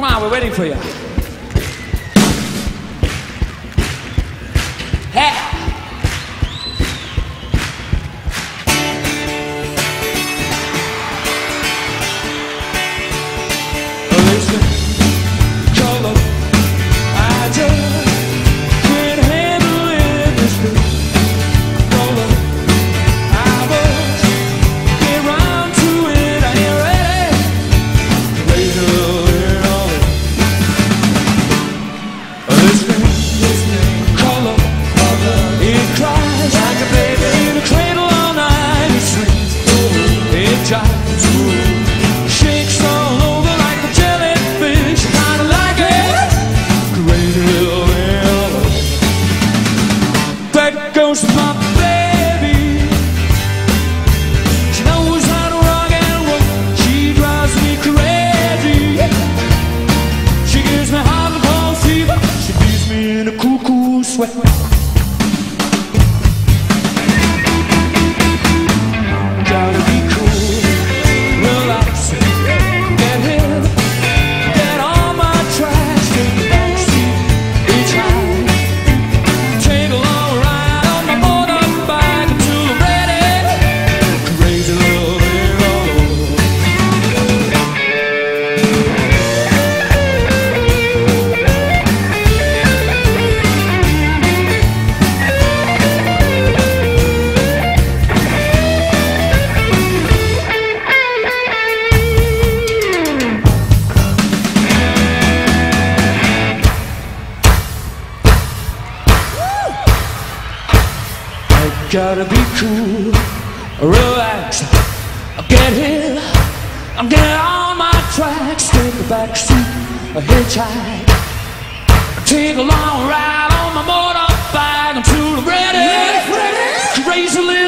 Come on, we're waiting for you. Hey! Listen, color, I just can't handle it this way. Color, I must get round to it. I ain't ready. Raise a little bit on it. Listen, color, it cries like a baby in a cradle all night. It swings, it jives, shakes all over like a jellyfish. I kinda like it. Crazy little girl. There goes my baby. She knows how to rock and roll. She drives me crazy. She gives me hot and cold fever. She leaves me in a cuckoo sweat. Gotta be cool, relax, get hip, get on my tracks, take the backseat, hitchhike, take a long ride on my motorbike until I'm ready. Crazy little bit all over. Gotta be cool, relax, get here, I'm getting on my tracks, take the backseat, a hitchhike, take a long ride on my motorbike until I'm ready. Crazy little